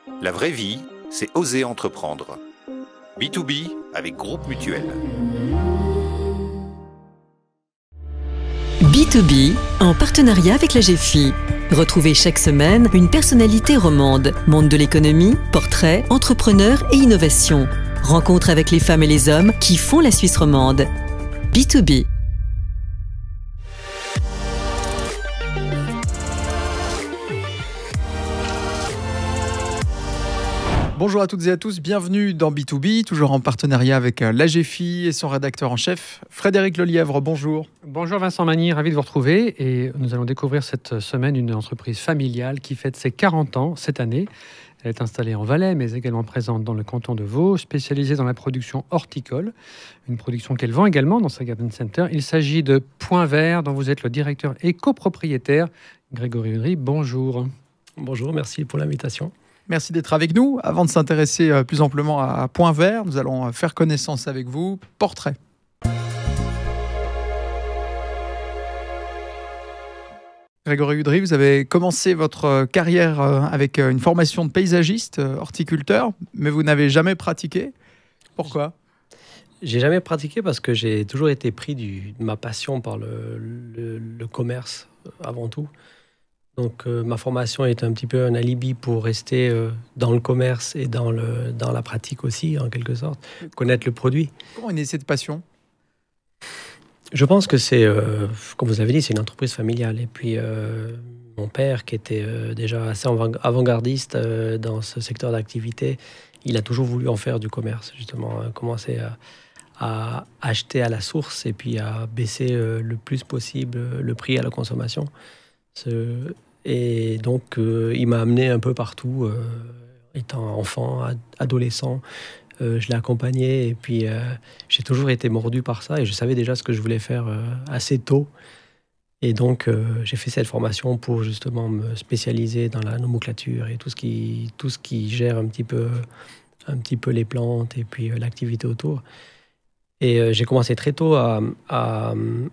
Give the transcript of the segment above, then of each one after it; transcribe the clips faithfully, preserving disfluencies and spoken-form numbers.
La vraie vie, c'est oser entreprendre. B deux B avec Groupe Mutuel. B deux B en partenariat avec la G F I. Retrouvez chaque semaine une personnalité romande, monde de l'économie, portrait, entrepreneur et innovation. Rencontre avec les femmes et les hommes qui font la Suisse romande. B deux B. Bonjour à toutes et à tous, bienvenue dans B deux B, toujours en partenariat avec la G F I et son rédacteur en chef, Frédéric Lelièvre. Bonjour. Bonjour Vincent Magny, ravi de vous retrouver. Et nous allons découvrir cette semaine une entreprise familiale qui fête ses quarante ans cette année. Elle est installée en Valais, mais également présente dans le canton de Vaud, spécialisée dans la production horticole, une production qu'elle vend également dans sa garden center. Il s'agit de Point Vert, dont vous êtes le directeur et copropriétaire. Grégory Udry, bonjour. Bonjour, merci pour l'invitation. Merci d'être avec nous. Avant de s'intéresser plus amplement à Point Vert, nous allons faire connaissance avec vous. Portrait. Grégory Udry, vous avez commencé votre carrière avec une formation de paysagiste, horticulteur, mais vous n'avez jamais pratiqué. Pourquoi ? J'ai jamais pratiqué parce que j'ai toujours été pris du, de ma passion par le, le, le commerce avant tout. Donc euh, ma formation est un petit peu un alibi pour rester euh, dans le commerce et dans, le, dans la pratique aussi, en quelque sorte, connaître le produit. Comment est née cette passion ? Je pense que c'est, euh, comme vous avez dit, c'est une entreprise familiale. Et puis euh, mon père, qui était euh, déjà assez avant-gardiste euh, dans ce secteur d'activité, il a toujours voulu en faire du commerce, justement, hein, commencer à, à acheter à la source et puis à baisser euh, le plus possible le prix à la consommation. Ce, Et donc, euh, il m'a amené un peu partout, euh, étant enfant, ad adolescent. Euh, je l'ai accompagné et puis euh, j'ai toujours été mordu par ça et je savais déjà ce que je voulais faire euh, assez tôt. Et donc, euh, j'ai fait cette formation pour justement me spécialiser dans la nomenclature et tout ce qui, tout ce qui gère un petit peu, un petit peu les plantes et puis euh, l'activité autour. Et euh, j'ai commencé très tôt à... à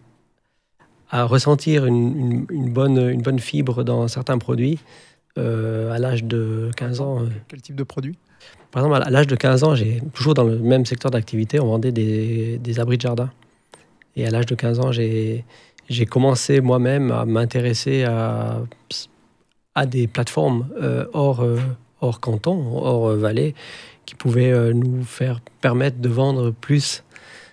à ressentir une, une, une, bonne, une bonne fibre dans certains produits. Euh, à l'âge de quinze ans... Euh, Quel type de produit ? Par exemple, à l'âge de quinze ans, j'ai toujours dans le même secteur d'activité, on vendait des, des abris de jardin. Et à l'âge de quinze ans, j'ai commencé moi-même à m'intéresser à, à des plateformes euh, hors, euh, hors canton, hors euh, vallée, qui pouvaient euh, nous faire permettre de vendre plus.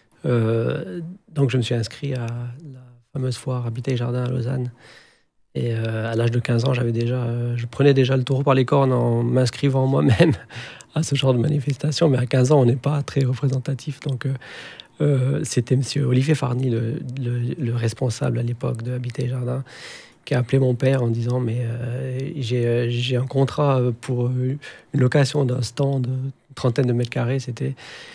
Euh, donc, je me suis inscrit à la fameuse foire Habitat et Jardin à Lausanne. Et euh, à l'âge de quinze ans, j'avais déjà, euh, je prenais déjà le taureau par les cornes en m'inscrivant moi-même à ce genre de manifestation. Mais à quinze ans, on n'est pas très représentatif. Donc, euh, euh, c'était M. Olivier Farny, le, le, le responsable à l'époque de Habitat et Jardin, qui a appelé mon père en disant « Mais euh, j'ai j'ai un contrat pour une location d'un stand de trentaine de mètres carrés. » C'était...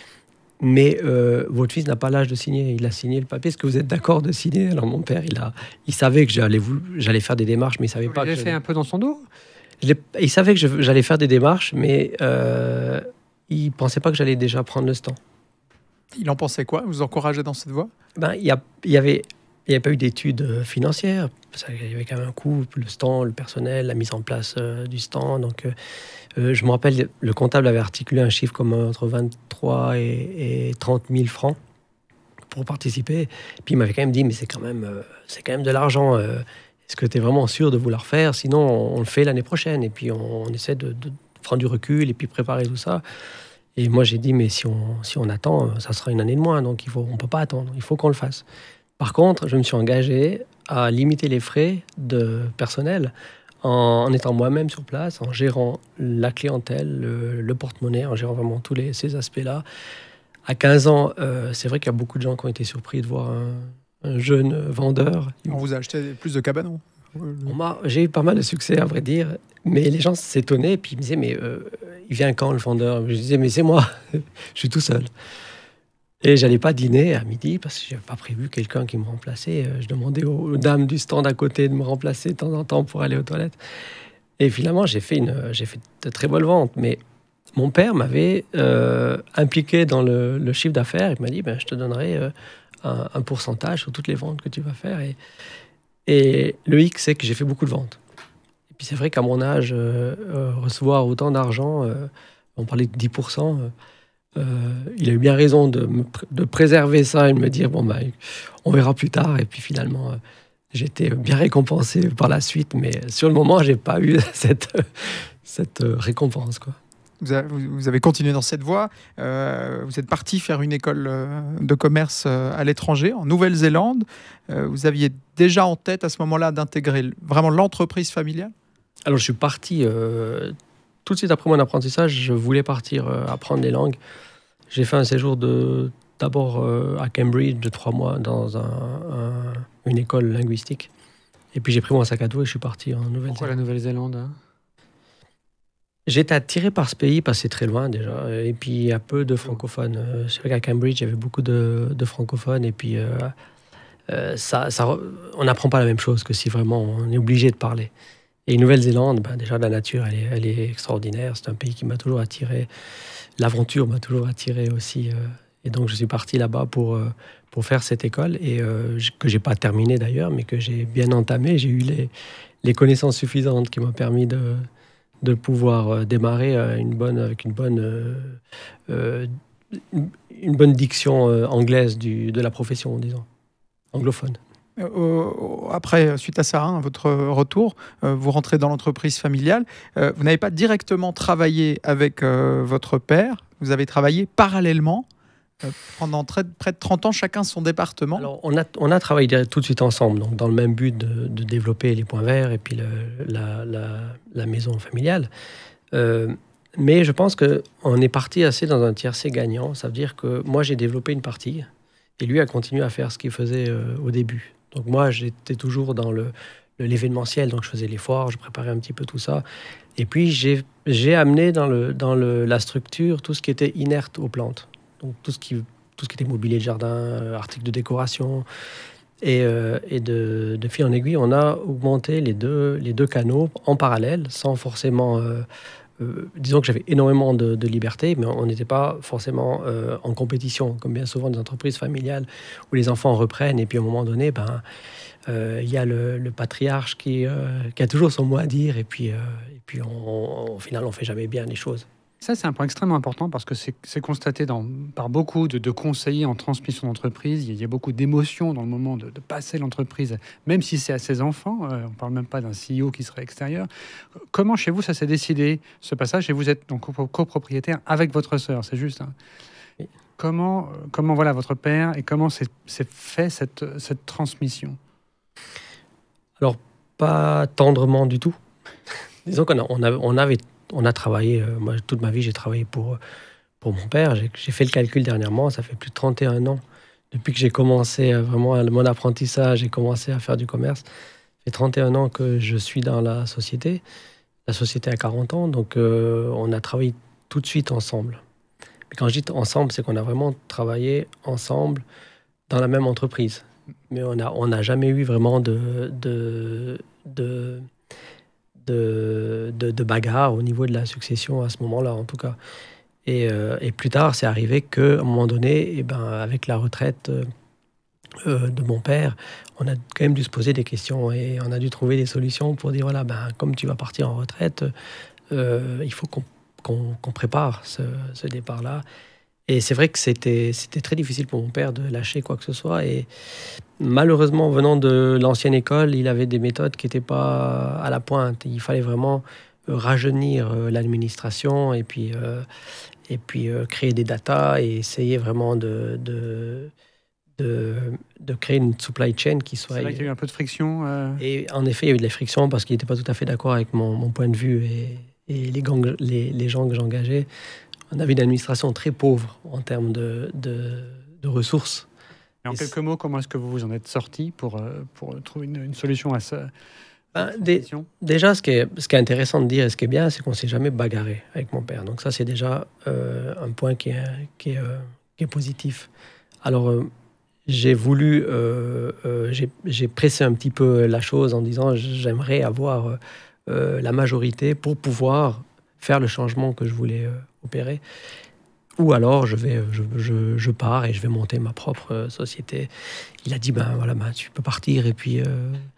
Mais euh, votre fils n'a pas l'âge de signer. Il a signé le papier. Est-ce que vous êtes d'accord de signer? Alors mon père, il, a, il savait que j'allais j'allais faire des démarches, mais il savait vous pas que... Vous fait un peu dans son dos? Il savait que j'allais faire des démarches, mais euh, il pensait pas que j'allais déjà prendre le stand. Il en pensait quoi? Vous encouragez dans cette voie? Ben, il y, a, il y avait... Il n'y avait pas eu d'études financières. Il y avait quand même un coût, le stand, le personnel, la mise en place euh, du stand. Donc, euh, je me rappelle, le comptable avait articulé un chiffre comme entre vingt-trois et trente mille francs pour participer. Puis il m'avait quand même dit, mais c'est quand même, euh, c'est quand même de l'argent. Euh, Est-ce que tu es vraiment sûr de vouloir faire? Sinon, on, on le fait l'année prochaine. Et puis, on, on essaie de, de prendre du recul et puis préparer tout ça. Et moi, j'ai dit, mais si on, si on attend, ça sera une année de moins. Donc, il faut, on ne peut pas attendre. Il faut qu'on le fasse. Par contre, je me suis engagé à limiter les frais de personnel en, en étant moi-même sur place, en gérant la clientèle, le, le porte-monnaie, en gérant vraiment tous les, ces aspects-là. À quinze ans, euh, c'est vrai qu'il y a beaucoup de gens qui ont été surpris de voir un, un jeune vendeur. On vous a acheté plus de cabanons? J'ai eu pas mal de succès, à vrai dire, mais les gens s'étonnaient et puis ils me disaient, mais euh, il vient quand le vendeur? Je disais, mais c'est moi, je suis tout seul. Et j'allais pas dîner à midi parce que j'avais pas prévu quelqu'un qui me remplaçait. Je demandais aux dames du stand à côté de me remplacer de temps en temps pour aller aux toilettes. Et finalement, j'ai fait, une, j'ai fait de très bonnes ventes. Mais mon père m'avait euh, impliqué dans le, le chiffre d'affaires. Il m'a dit, ben, je te donnerai euh, un, un pourcentage sur toutes les ventes que tu vas faire. Et, et le hic, c'est que j'ai fait beaucoup de ventes. puis c'est vrai qu'à mon âge, euh, euh, recevoir autant d'argent, euh, on parlait de dix pour cent, euh, euh, il a eu bien raison de, me, de préserver ça et de me dire, bon, bah, on verra plus tard. Et puis finalement, euh, j'étais bien récompensé par la suite, mais sur le moment, je n'ai pas eu cette, cette récompense, quoi. Vous avez, vous avez continué dans cette voie. Euh, vous êtes parti faire une école de commerce à l'étranger, en Nouvelle-Zélande. Euh, vous aviez déjà en tête à ce moment-là d'intégrer vraiment l'entreprise familiale? Alors, je suis parti euh, tout de suite après mon apprentissage. Je voulais partir euh, apprendre les langues. J'ai fait un séjour de, d'abord euh, à Cambridge de trois mois dans un, un, une école linguistique. Et puis, j'ai pris mon sac à dos et je suis parti en Nouvelle-Zélande. Pourquoi la Nouvelle-Zélande, hein? J'étais attiré par ce pays parce que c'est très loin déjà. Et puis, il y a peu de francophones. C'est vrai qu'à Cambridge, il y avait beaucoup de, de francophones. Et puis, euh, euh, ça, ça, on n'apprend pas la même chose que si vraiment on est obligé de parler. Et Nouvelle-Zélande, ben déjà, la nature, elle est, elle est extraordinaire. C'est un pays qui m'a toujours attiré. L'aventure m'a toujours attiré aussi. Et donc, je suis parti là-bas pour, pour faire cette école. Et euh, que je n'ai pas terminée d'ailleurs, mais que j'ai bien entamée. J'ai eu les, les connaissances suffisantes qui m'ont permis de... de pouvoir démarrer une bonne, avec une bonne, euh, une bonne diction anglaise du, de la profession, disons, anglophone. Euh, après, suite à ça, hein, votre retour, euh, vous rentrez dans l'entreprise familiale. Euh, vous n'avez pas directement travaillé avec euh, votre père, vous avez travaillé parallèlement euh, pendant très, près de trente ans, chacun son département. Alors, on a, on a travaillé tout de suite ensemble, donc dans le même but de, de développer les points verts et puis le, la, la, la maison familiale. Euh, mais je pense qu'on est parti assez dans un tiercé gagnant. Ça veut dire que moi, j'ai développé une partie et lui a continué à faire ce qu'il faisait euh, au début. Donc moi, j'étais toujours dans le, le, l'événementiel, donc je faisais les foires, je préparais un petit peu tout ça. Et puis, j'ai, j'ai amené dans, le, dans le, la structure tout ce qui était inerte aux plantes. Donc tout ce, qui, tout ce qui était mobilier de jardin, euh, articles de décoration. Et, euh, et de, de fil en aiguille, on a augmenté les deux, les deux canaux en parallèle, sans forcément... Euh, euh, disons que j'avais énormément de, de liberté, mais on n'était pas forcément euh, en compétition, comme bien souvent des entreprises familiales où les enfants reprennent, et puis à un moment donné, ben, euh, y a le, le patriarche qui, euh, qui a toujours son mot à dire, et puis, euh, et puis on, on, au final, on ne fait jamais bien les choses. Ça, c'est un point extrêmement important parce que c'est, c'est constaté dans, par beaucoup de, de conseillers en transmission d'entreprise. Il y a beaucoup d'émotions dans le moment de, de passer l'entreprise, même si c'est à ses enfants. Euh, on ne parle même pas d'un C E O qui serait extérieur. Comment, chez vous, ça s'est décidé, ce passage? Et vous êtes donc copropriétaire avec votre sœur, c'est juste, hein? Oui. Comment, comment voilà, votre père et comment s'est, s'est fait cette, cette transmission? Alors, pas tendrement du tout. Disons qu'on a, on avait... On avait On a travaillé, euh, moi, toute ma vie, j'ai travaillé pour, pour mon père. J'ai, j'ai fait le calcul dernièrement, ça fait plus de trente et un ans. Depuis que j'ai commencé euh, vraiment mon apprentissage, j'ai commencé à faire du commerce. Ça fait trente et un ans que je suis dans la société. La société a quarante ans, donc euh, on a travaillé tout de suite ensemble. Mais quand je dis ensemble, c'est qu'on a vraiment travaillé ensemble dans la même entreprise. Mais on n'a on a jamais eu vraiment de... de, de De, de, de bagarre au niveau de la succession à ce moment-là, en tout cas. Et, euh, et plus tard, c'est arrivé qu'à un moment donné, eh ben, avec la retraite euh, de mon père, on a quand même dû se poser des questions et on a dû trouver des solutions pour dire, voilà, ben, comme tu vas partir en retraite, euh, il faut qu'on, qu'on, qu'on prépare ce, ce départ-là. Et c'est vrai que c'était, c'était très difficile pour mon père de lâcher quoi que ce soit. Et malheureusement, venant de l'ancienne école, il avait des méthodes qui n'étaient pas à la pointe. Il fallait vraiment rajeunir l'administration et puis, euh, et puis euh, créer des datas et essayer vraiment de, de, de, de créer une supply chain qui soit... C'est là qu'il y a eu un peu de friction. Euh... Et en effet, il y a eu de la friction parce qu'il n'était pas tout à fait d'accord avec mon, mon point de vue et, et les, gangs, les, les gens que j'engageais. On avait une administration très pauvre en termes de, de, de ressources. Et en et quelques mots, comment est-ce que vous vous en êtes sorti pour, pour trouver une, une solution à ça? Ben, dé, déjà, ce qui, est, ce qui est intéressant de dire et ce qui est bien, c'est qu'on ne s'est jamais bagarré avec mon père. Donc ça, c'est déjà euh, un point qui est, qui est, euh, qui est positif. Alors, euh, j'ai voulu... Euh, euh, j'ai, j'ai pressé un petit peu la chose en disant j'aimerais avoir euh, la majorité pour pouvoir faire le changement que je voulais euh, opérer. Ou alors, je, vais, je, je, je pars et je vais monter ma propre société. Il a dit, ben voilà, ben, tu peux partir et puis, euh,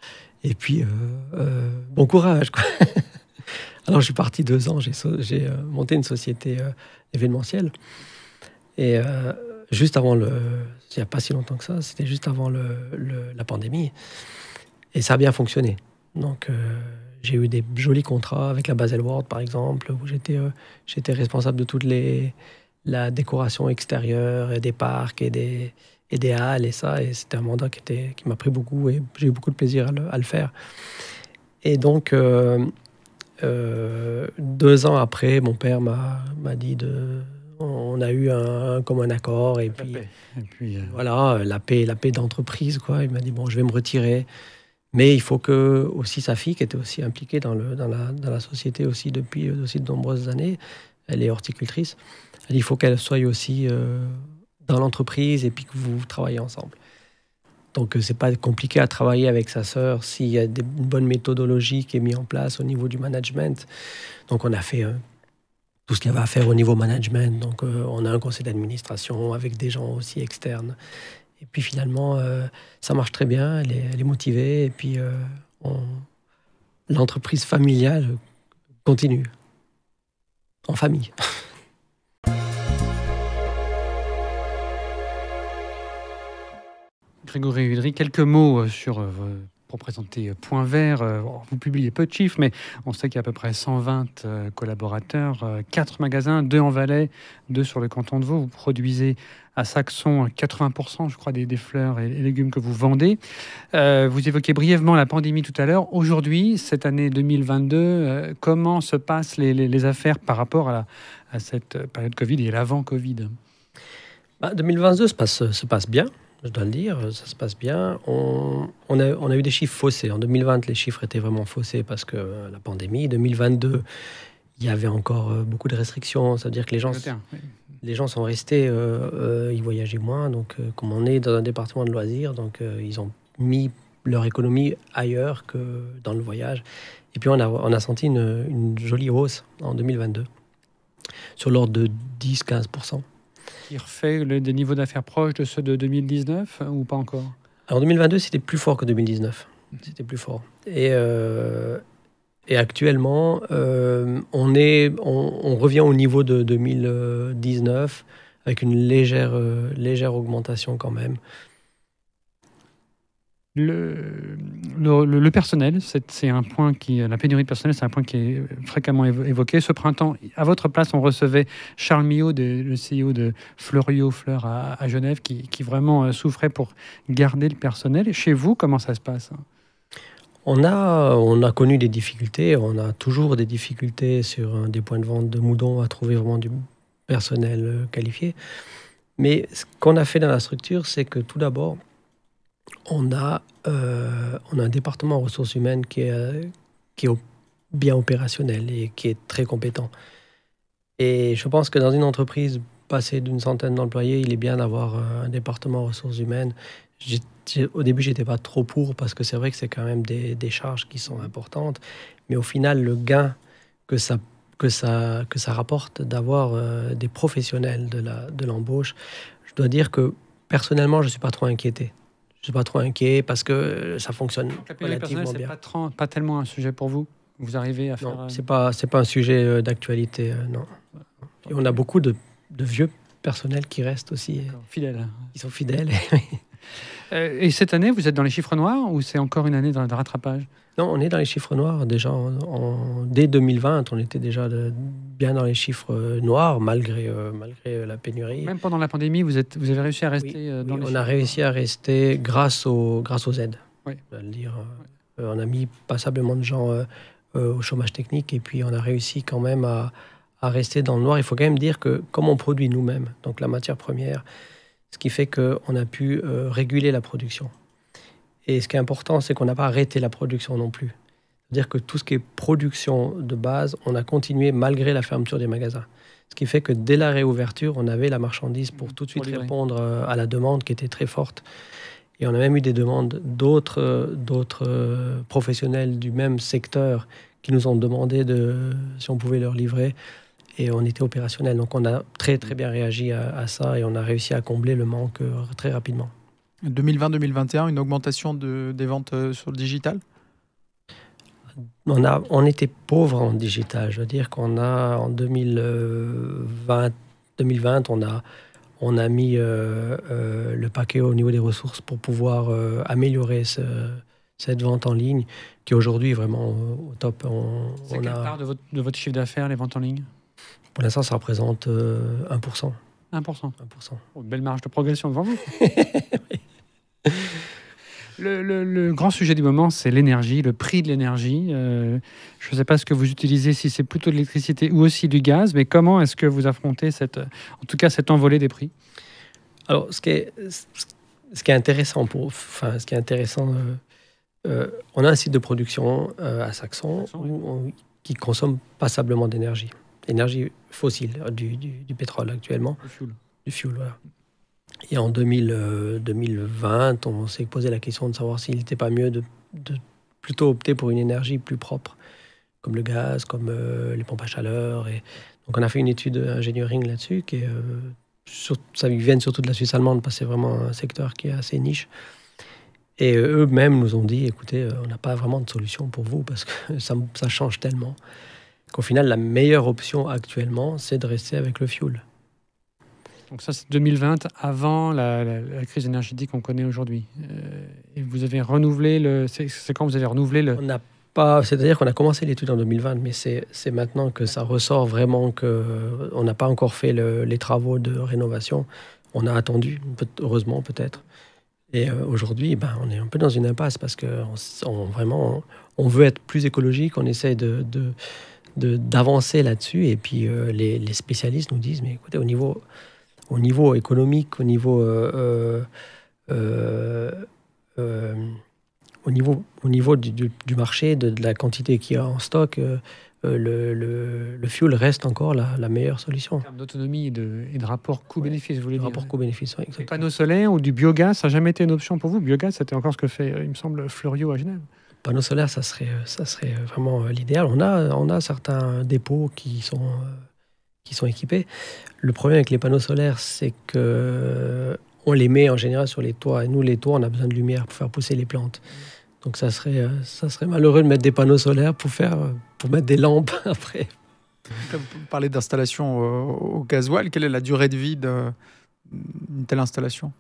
Et puis, euh, euh, bon courage, quoi. Alors, je suis parti deux ans, j'ai so j'ai euh, monté une société euh, événementielle. Et euh, juste avant le... Il n'y a pas si longtemps que ça, c'était juste avant le, le, la pandémie. Et ça a bien fonctionné. Donc, euh, j'ai eu des jolis contrats avec la Baselworld, par exemple, où j'étais euh, j'étais responsable de toute les, la décoration extérieure, et des parcs et des, et des halles et ça. Et c'était un mandat qui, était, qui m'a pris beaucoup et j'ai eu beaucoup de plaisir à le, à le faire. Et donc, euh, euh, deux ans après, mon père m'a dit de... On a eu un, comme un accord et puis, et puis euh... voilà, la paix, la paix d'entreprise, quoi. Il m'a dit, bon, je vais me retirer. Mais il faut que aussi sa fille, qui était aussi impliquée dans, le, dans, la, dans la société aussi depuis aussi de nombreuses années, elle est horticultrice, elle dit, il faut qu'elle soit aussi euh, dans l'entreprise et puis que vous travaillez ensemble. Donc, c'est pas compliqué à travailler avec sa sœur s'il y a des, une bonne méthodologie qui est mise en place au niveau du management. Donc, on a fait euh, tout ce qu'il y avait à faire au niveau management. Donc, euh, on a un conseil d'administration avec des gens aussi externes. Et puis, finalement, euh, ça marche très bien. Elle est, elle est motivée. Et puis, euh, l'entreprise familiale continue. En famille. Grégory Udry, quelques mots sur, pour présenter Point Vert. Vous publiez peu de chiffres, mais on sait qu'il y a à peu près cent vingt collaborateurs, quatre magasins, deux en Valais, deux sur le canton de Vaud. Vous produisez à Saxon quatre-vingts pour cent, je crois, des, des fleurs et légumes que vous vendez. Euh, vous évoquez brièvement la pandémie tout à l'heure. Aujourd'hui, cette année deux mille vingt-deux, euh, comment se passent les, les, les affaires par rapport à, la, à cette période Covid et l'avant-Covid? Bah, deux mille vingt-deux se passe, se passe bien. Je dois le dire, ça se passe bien. On, on, a, on a eu des chiffres faussés. En deux mille vingt, les chiffres étaient vraiment faussés parce que euh, la pandémie. deux mille vingt-deux, il y avait encore euh, beaucoup de restrictions. Ça veut dire que les gens, oui. les gens sont restés, euh, euh, ils voyageaient moins. Donc, euh, comme on est dans un département de loisirs, donc euh, ils ont mis leur économie ailleurs que dans le voyage. Et puis, on a, on a senti une, une jolie hausse en deux mille vingt-deux, sur l'ordre de dix à quinze pour cent. Qui refait le, des niveaux d'affaires proches de ceux de deux mille dix-neuf ou pas encore? Alors deux mille vingt-deux, c'était plus fort que deux mille dix-neuf. C'était plus fort. Et, euh, et actuellement, euh, on, est, on, on revient au niveau de deux mille dix-neuf avec une légère, euh, légère augmentation quand même. Le, le, le personnel, c'est un point qui, la pénurie de personnel, c'est un point qui est fréquemment évoqué. Ce printemps, à votre place, on recevait Charles Millot, de, le C E O de Fleurio Fleurs à, à Genève, qui, qui vraiment souffrait pour garder le personnel. Et chez vous, comment ça se passe? On a, on a connu des difficultés. On a toujours des difficultés sur des points de vente de moudons à trouver vraiment du personnel qualifié. Mais ce qu'on a fait dans la structure, c'est que tout d'abord, On a, euh, on a un département ressources humaines qui est, euh, qui est bien opérationnel et qui est très compétent. Et je pense que dans une entreprise passée d'une centaine d'employés, il est bien d'avoir un département ressources humaines. J'ai, j'ai, au début, je n'étais pas trop pour parce que c'est vrai que c'est quand même des, des charges qui sont importantes. Mais au final, le gain que ça, que ça, que ça rapporte d'avoir euh, des professionnels de, la, de l'embauche, je dois dire que personnellement, je ne suis pas trop inquiété. Je ne suis pas trop inquiet parce que ça fonctionne relativement bien. C'est pas, pas tellement un sujet pour vous? Vous arrivez à faire... Non, ce n'est pas, c'est pas un sujet d'actualité, euh, non. Et on a beaucoup de, de vieux personnels qui restent aussi. Fidèles. Ils sont fidèles. euh, et cette année, vous êtes dans les chiffres noirs ou c'est encore une année de, de rattrapage? Non, on est dans les chiffres noirs. Déjà, en, en, dès deux mille vingt, on était déjà de, bien dans les chiffres noirs, malgré, euh, malgré la pénurie. Même pendant la pandémie, vous, êtes, vous avez réussi à rester oui, dans oui, les on chiffres a réussi à rester grâce, au, grâce aux aides. Oui. Je dois le dire. Oui. Euh, on a mis passablement de gens euh, euh, au chômage technique et puis on a réussi quand même à, à rester dans le noir. Il faut quand même dire que comme on produit nous-mêmes, donc la matière première, ce qui fait qu'on a pu euh, réguler la production. Et ce qui est important, c'est qu'on n'a pas arrêté la production non plus. C'est-à-dire que tout ce qui est production de base, on a continué malgré la fermeture des magasins. Ce qui fait que dès la réouverture, on avait la marchandise pour tout de suite répondre à la demande qui était très forte. Et on a même eu des demandes d'autres, d'autres professionnels du même secteur qui nous ont demandé de, si on pouvait leur livrer. Et on était opérationnel. Donc on a très très bien réagi à, à ça et on a réussi à combler le manque très rapidement. deux mille vingt deux mille vingt et un, une augmentation de, des ventes sur le digital? on, a, on était pauvre en digital. Je veux dire qu'on a, en deux mille vingt, deux mille vingt on a, on a mis euh, euh, le paquet au niveau des ressources pour pouvoir euh, améliorer ce, cette vente en ligne, qui aujourd'hui est vraiment au top. On, C'est on quelle a, part de votre, de votre chiffre d'affaires, les ventes en ligne? pour l'instant, ça représente euh, un pour cent. un pour cent. un pour cent. Oh, belle marge de progression devant vous. Le, le, le grand sujet du moment, c'est l'énergie, le prix de l'énergie. Euh, je ne sais pas ce que vous utilisez, si c'est plutôt de l'électricité ou aussi du gaz, mais comment est-ce que vous affrontez cette, en tout cas cette envolée des prix? Alors, ce qui est, ce qui est intéressant, pour, enfin, ce qui est intéressant, euh, euh, on a un site de production euh, à Saxon, Saxon, où on, qui consomme passablement d'énergie, énergie fossile, du, du, du pétrole actuellement, Le fuel. du fuel, voilà. Et en deux mille, euh, deux mille vingt, on s'est posé la question de savoir s'il n'était pas mieux de, de plutôt opter pour une énergie plus propre, comme le gaz, comme euh, les pompes à chaleur. Et donc on a fait une étude engineering là-dessus, qui est, euh, sur, ça vient surtout de la Suisse allemande, parce que c'est vraiment un secteur qui est assez niche. Et euh, eux-mêmes nous ont dit, écoutez, euh, on n'a pas vraiment de solution pour vous, parce que ça, ça change tellement, qu'au final, la meilleure option actuellement, c'est de rester avec le fuel. Donc ça, c'est deux mille vingt, avant la, la, la crise énergétique qu'on connaît aujourd'hui. Euh, et vous avez renouvelé le... C'est, c'est quand vous avez renouvelé le... On n'a pas... C'est-à-dire qu'on a commencé l'étude en deux mille vingt, mais c'est, c'est maintenant que ça ressort vraiment qu'on n'a pas encore fait le, les travaux de rénovation. On a attendu, peut, heureusement peut-être. Et euh, aujourd'hui, ben, on est un peu dans une impasse parce qu'on on, vraiment, on veut être plus écologique, on essaie de... de De, d'avancer là-dessus, et puis euh, les, les spécialistes nous disent, mais écoutez, au niveau, au niveau économique, au niveau, euh, euh, euh, au niveau, au niveau du, du, du marché, de, de la quantité qu'il y a en stock, euh, le, le, le fuel reste encore la, la meilleure solution. En termes d'autonomie et de, et de rapport coût-bénéfice, vous voulez Le dire? rapport coût-bénéfice, oui, Les exactement. panneaux solaires ou du biogaz, ça n'a jamais été une option pour vous? Biogaz, c'était encore ce que fait, il me semble, Fleuriot à Genève. Panneaux solaires, ça serait, ça serait vraiment l'idéal. On a, on a certains dépôts qui sont, qui sont équipés. Le problème avec les panneaux solaires, c'est qu'on les met en général sur les toits. Et nous, les toits, on a besoin de lumière pour faire pousser les plantes. Donc ça serait, ça serait malheureux de mettre des panneaux solaires pour, faire, pour mettre des lampes après. Vous parlez d'installation au gasoil. Quelle est la durée de vie d'une telle installation?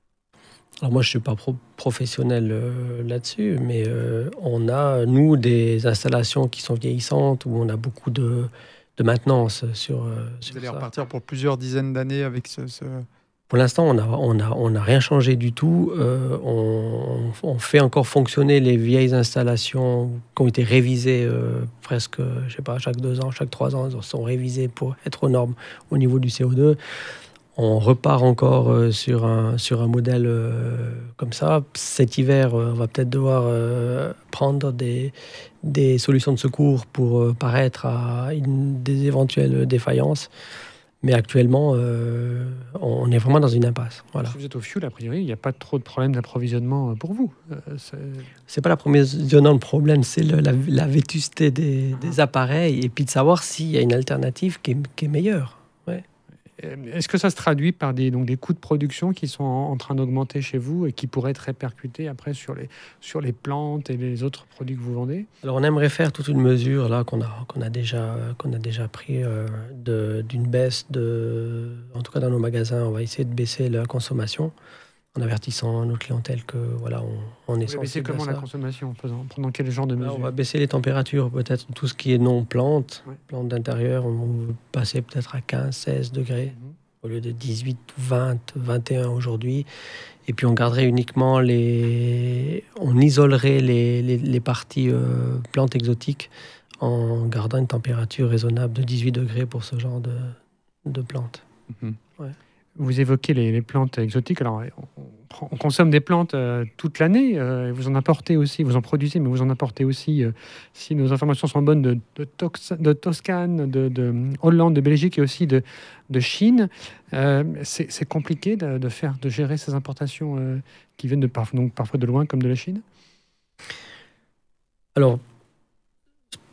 Alors moi, je ne suis pas pro professionnel euh, là-dessus, mais euh, on a, nous, des installations qui sont vieillissantes, où on a beaucoup de, de maintenance sur, euh, sur Vous allez ça. repartir pour plusieurs dizaines d'années avec ce... ce... Pour l'instant, on n'a on a, on a rien changé du tout. Euh, on, on fait encore fonctionner les vieilles installations qui ont été révisées euh, presque, je sais pas, chaque deux ans, chaque trois ans, elles sont révisées pour être aux normes au niveau du C O deux. On repart encore euh, sur, un, sur un modèle euh, comme ça. Cet hiver, euh, on va peut-être devoir euh, prendre des, des solutions de secours pour euh, paraître à une, des éventuelles défaillances. Mais actuellement, euh, on est vraiment dans une impasse. Voilà. Si vous êtes au fuel, a priori, il n'y a pas trop de problèmes d'approvisionnement pour vous. Euh, c'est... c'est pas l'approvisionnement le problème, c'est le, la, la vétusté des, des appareils, et puis de savoir s'il y a une alternative qui est, qui est meilleure. Ouais. Est-ce que ça se traduit par des, donc des coûts de production qui sont en, en train d'augmenter chez vous et qui pourraient être répercutés après sur les, sur les plantes et les autres produits que vous vendez? Alors on aimerait faire toute une mesure là qu'on a, qu'on a, déjà, qu'on a déjà pris euh, de, d'une baisse, de, en tout cas dans nos magasins, on va essayer de baisser la consommation en avertissant nos clientèles que voilà, on, on est Vous baissez sensible à comment ça. la consommation? Pendant quel genre de Là, mesures? on va baisser les températures, peut-être tout ce qui est non plante, Ouais. plante d'intérieur, on va passer peut-être à quinze, seize degrés. Mhm. Au lieu de dix-huit, vingt, vingt et un aujourd'hui. Et puis on garderait uniquement les... On isolerait les, les, les parties euh, plantes exotiques en gardant une température raisonnable de dix-huit degrés pour ce genre de, de plantes. Mhm. Ouais. Vous évoquez les, les plantes exotiques. Alors, on, on consomme des plantes euh, toute l'année. Euh, vous en apportez aussi, vous en produisez, mais vous en apportez aussi, euh, si nos informations sont bonnes, de, de, Tox, de Toscane, de, de Hollande, de Belgique et aussi de, de Chine. Euh, c'est, c'est compliqué de, de, faire, de gérer ces importations euh, qui viennent de par, donc parfois de loin, comme de la Chine? Alors,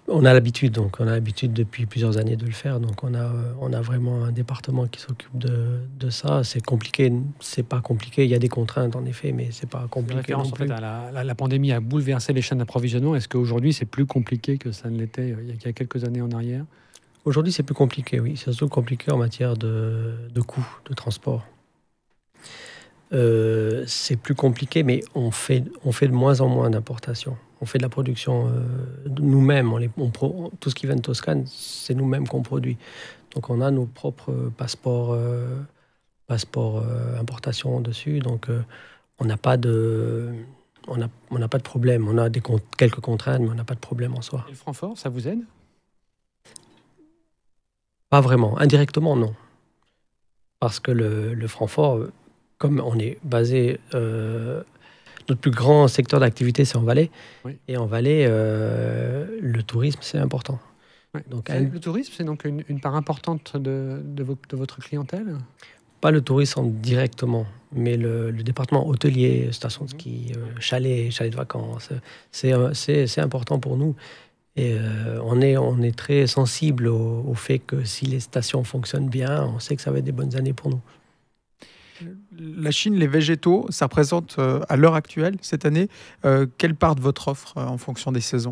On a l'habitude, donc on a l'habitude depuis plusieurs années de le faire. Donc on a, on a vraiment un département qui s'occupe de, de ça. C'est compliqué, c'est pas compliqué. Il y a des contraintes en effet, mais c'est pas compliqué. En fait, à la, la, la pandémie a bouleversé les chaînes d'approvisionnement. Est-ce qu'aujourd'hui c'est plus compliqué que ça ne l'était il y a quelques années en arrière? Aujourd'hui c'est plus compliqué, oui. C'est surtout compliqué en matière de, de coûts, de transport. Euh, c'est plus compliqué, mais on fait, on fait de moins en moins d'importations. On fait de la production euh, nous-mêmes. On les, on pro, tout ce qui vient de Toscane, c'est nous-mêmes qu'on produit. Donc on a nos propres passeports, euh, passeports euh, importation dessus. Donc euh, on n'a pas de, on a, on n'a pas de problème. On a des, quelques contraintes, mais on n'a pas de problème en soi. Et le Francfort, ça vous aide? Pas vraiment. Indirectement, non. Parce que le, le Francfort, comme on est basé... Euh, notre plus grand secteur d'activité, c'est en Valais. Oui. Et en Valais, euh, le tourisme, c'est important. Oui. Donc, elle... Le tourisme, c'est donc une, une part importante de, de, vo de votre clientèle? Pas le tourisme directement, mais le, le département hôtelier, station de ski, euh, chalet, chalet de vacances, c'est important pour nous. Et euh, on, est, on est très sensible au, au fait que si les stations fonctionnent bien, on sait que ça va être des bonnes années pour nous. La Chine, les végétaux, ça représente euh, à l'heure actuelle, cette année, euh, quelle part de votre offre euh, en fonction des saisons?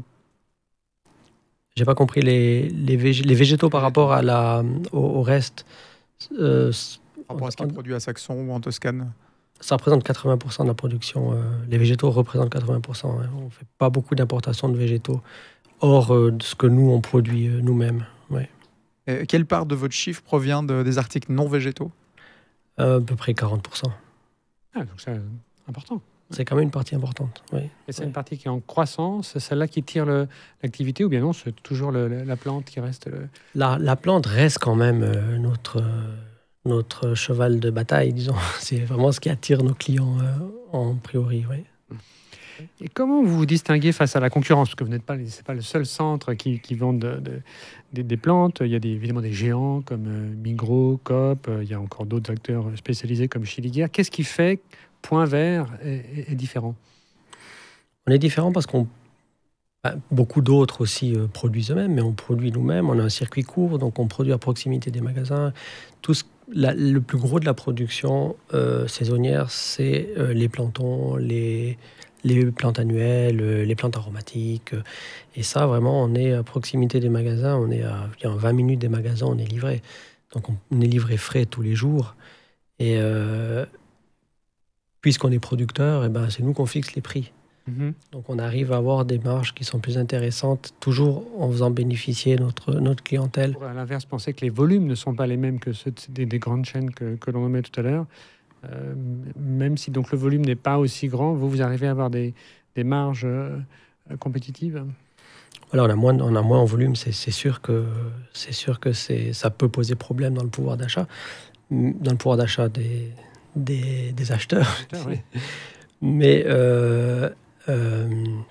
J'ai pas compris les, les, vég les végétaux par rapport à la, au, au reste. Euh, par rapport à ce qui est produit à Saxon ou en Toscane? Ça représente quatre-vingts pour cent de la production. Euh, les végétaux représentent quatre-vingts pour cent. Hein. On ne fait pas beaucoup d'importations de végétaux, hors euh, de ce que nous, on produit euh, nous-mêmes. Ouais. Et quelle part de votre chiffre provient de, des articles non végétaux? Euh, à peu près quarante pour cent. Ah, donc c'est important. C'est quand même une partie importante, oui. Et c'est ouais. une partie qui est en croissance, c'est celle-là qui tire l'activité, ou bien non, c'est toujours le, la plante qui reste... Le... La, la plante reste quand même euh, notre, euh, notre cheval de bataille, disons. C'est vraiment ce qui attire nos clients euh, en priori, oui. Et comment vous vous distinguez face à la concurrence? Parce que vous n'êtes pas, c'est pas le seul centre qui, qui vend de, de, de, des plantes. Il y a des, évidemment des géants comme euh, Migros, Coop. Euh, il y a encore d'autres acteurs spécialisés comme Chiliguière. Qu'est-ce qui fait Point Vert est, est différent? On est différent parce qu'on bah, beaucoup d'autres aussi euh, produisent eux-mêmes, mais on produit nous-mêmes. On a un circuit court, donc on produit à proximité des magasins. Tout ce, la, le plus gros de la production euh, saisonnière, c'est euh, les plantons, les les plantes annuelles, les plantes aromatiques. Et ça, vraiment, on est à proximité des magasins. On est à, à vingt minutes des magasins, on est livré. Donc, on est livré frais tous les jours. Et euh, puisqu'on est producteur, eh ben, c'est nous qu'on fixe les prix. Mm-hmm. Donc, on arrive à avoir des marges qui sont plus intéressantes, toujours en faisant bénéficier notre, notre clientèle. Pour, à l'inverse, penser que les volumes ne sont pas les mêmes que ceux des, des grandes chaînes que, que l'on nommait tout à l'heure. Euh, même si donc le volume n'est pas aussi grand, vous, vous arrivez à avoir des, des marges euh, compétitives? Voilà, on a moins, on a moins en volume, c'est sûr que, c'est sûr que ça peut poser problème dans le pouvoir d'achat, dans le pouvoir d'achat des, des, des acheteurs. acheteurs oui. Mais euh, euh,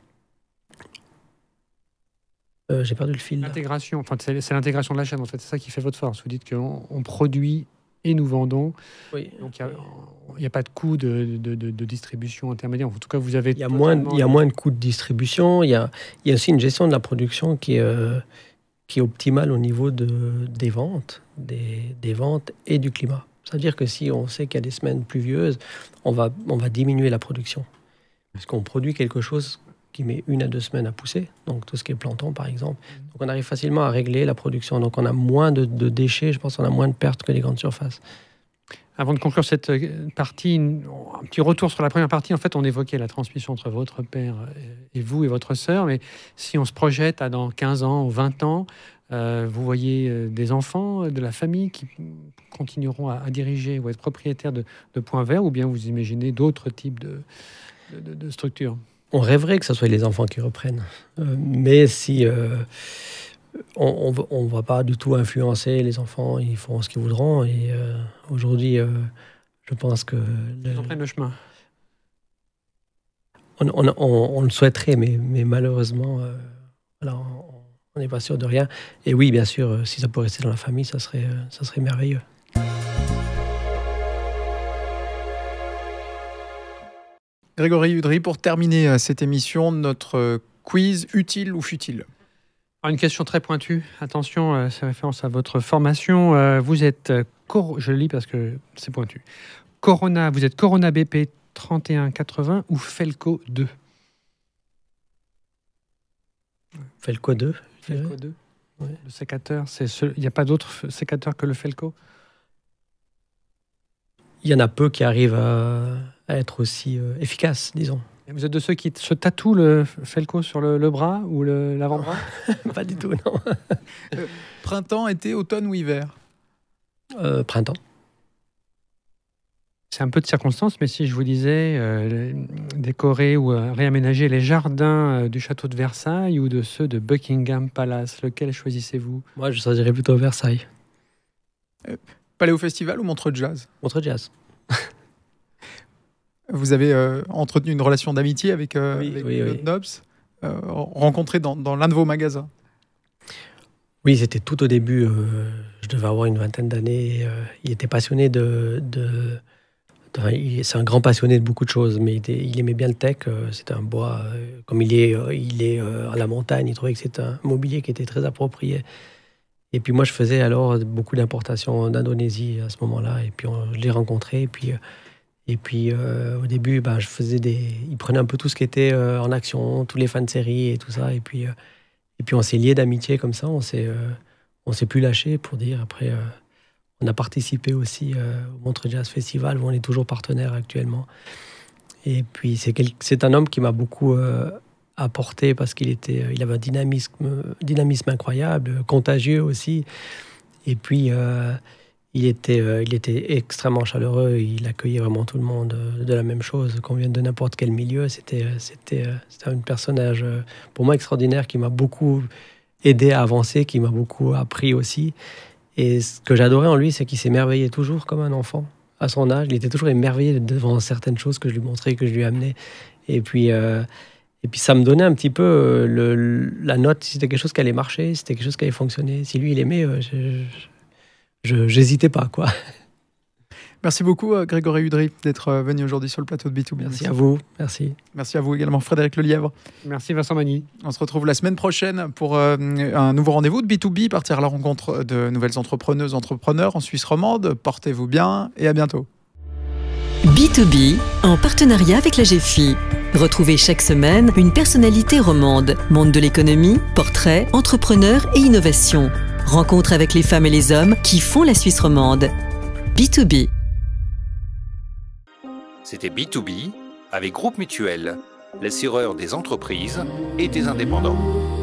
euh, j'ai perdu le fil. L'intégration, enfin, c'est l'intégration de la chaîne, en fait, c'est ça qui fait votre force. Vous dites qu'on on produit et nous vendons. Oui. Donc, il n'y a, a pas de coût de, de, de, de distribution intermédiaire. En tout cas, vous avez... Il y a moins, il y a moins de coûts de distribution. Il y a, il y a aussi une gestion de la production qui est, euh, qui est optimale au niveau de, des ventes, des, des ventes et du climat. C'est-à-dire que si on sait qu'il y a des semaines pluvieuses, on va, on va diminuer la production. Parce qu'on produit quelque chose qui met une à deux semaines à pousser, donc tout ce qui est planton par exemple. Donc on arrive facilement à régler la production, donc on a moins de, de déchets, je pense qu'on a moins de pertes que les grandes surfaces. Avant de conclure cette partie, un petit retour sur la première partie. En fait, on évoquait la transmission entre votre père et vous et votre sœur, mais si on se projette à dans quinze ans ou vingt ans, euh, vous voyez des enfants de la famille qui continueront à, à diriger ou être propriétaires de, de Point Vert, ou bien vous imaginez d'autres types de, de, de, de structures? On rêverait que ce soit les enfants qui reprennent. Euh, mais si euh, on ne va pas du tout influencer les enfants, ils feront ce qu'ils voudront. Et euh, aujourd'hui, euh, je pense que... Ils en prennent le chemin. On, on, on, on le souhaiterait, mais, mais malheureusement, euh, voilà, on n'est pas sûr de rien. Et oui, bien sûr, si ça peut rester dans la famille, ça serait, ça serait merveilleux. Grégory Udry, pour terminer cette émission, notre quiz utile ou futile? Alors, une question très pointue. Attention, euh, c'est référence à votre formation. Euh, vous êtes, euh, cor- je le lis parce que c'est pointu. Corona, vous êtes Corona B P trente et un quatre-vingts ou Felco deux? Felco deux. Felco deux. Ouais. Le sécateur, c'est ce... il n'y a pas d'autre f- sécateur que le Felco? Il y en a peu qui arrivent à, à être aussi euh, efficaces, disons. Et vous êtes de ceux qui t- se tatouent le f- Felco sur le, le bras ou le- l'avant-bras? Pas du tout, non. Printemps, été, automne ou hiver? Euh, printemps. C'est un peu de circonstance, mais si je vous disais euh, décorer ou euh, réaménager les jardins euh, du château de Versailles ou de ceux de Buckingham Palace, lequel choisissez-vous? Moi, je choisirais plutôt Versailles. Palais au Festival ou Montreux Jazz? Montreux Jazz. Vous avez euh, entretenu une relation d'amitié avec, euh, Oui, avec oui, Claude oui. Nobs, euh, rencontré dans, dans l'un de vos magasins. Oui, c'était tout au début. euh, je devais avoir une vingtaine d'années. euh, il était passionné de... de, de- il- c'est un grand passionné de beaucoup de choses, mais il, était- il aimait bien le tech. euh, c'était un bois. euh, comme il est, euh, il est euh, à la montagne, il trouvait que c'était un mobilier qui était très approprié. Et puis moi, je faisais alors beaucoup d'importations d'Indonésie à ce moment-là. Et puis on- je l'ai rencontré. Et puis, euh, et puis euh, au début, ben, je faisais des... il prenait un peu tout ce qui était euh, en action, tous les fans de série et tout ça. Et puis, euh, et puis on s'est liés d'amitié comme ça. On s'est, euh, on s'est plus lâché pour dire. Après, euh, on a participé aussi euh, au Montreux Jazz Festival où on est toujours partenaire actuellement. Et puis c'est, quel... c'est un homme qui m'a beaucoup euh, apporté parce qu'il était, il avait un dynamisme, dynamisme incroyable, contagieux aussi. Et puis euh, il était, euh, il était extrêmement chaleureux. Il accueillait vraiment tout le monde euh, de la même chose, qu'on vienne de n'importe quel milieu. C'était, euh, c'était, euh, c'était un personnage euh, pour moi extraordinaire qui m'a beaucoup aidé à avancer, qui m'a beaucoup appris aussi. Et ce que j'adorais en lui, c'est qu'il s'émerveillait toujours comme un enfant. À son âge, il était toujours émerveillé devant certaines choses que je lui montrais, que je lui amenais. Et puis, euh, et puis ça me donnait un petit peu euh, le, la note, si c'était quelque chose qui allait marcher, si c'était quelque chose qui allait fonctionner. Si lui, il aimait, euh, je, je, j'hésitais pas, quoi. Merci beaucoup, euh, Grégory Udry, d'être euh, venu aujourd'hui sur le plateau de B deux B. Merci à vous. Merci. Merci à vous également, Frédéric Lelièvre. Merci Vincent Magny. On se retrouve la semaine prochaine pour euh, un nouveau rendez-vous de B deux B, partir à la rencontre de nouvelles entrepreneuses, entrepreneurs en Suisse romande. Portez-vous bien et à bientôt. B deux B, en partenariat avec la G F I. Retrouvez chaque semaine une personnalité romande, monde de l'économie, portrait, entrepreneur et innovation. Rencontre avec les femmes et les hommes qui font la Suisse romande. B deux B. C'était B deux B avec Groupe Mutuel, l'assureur des entreprises et des indépendants.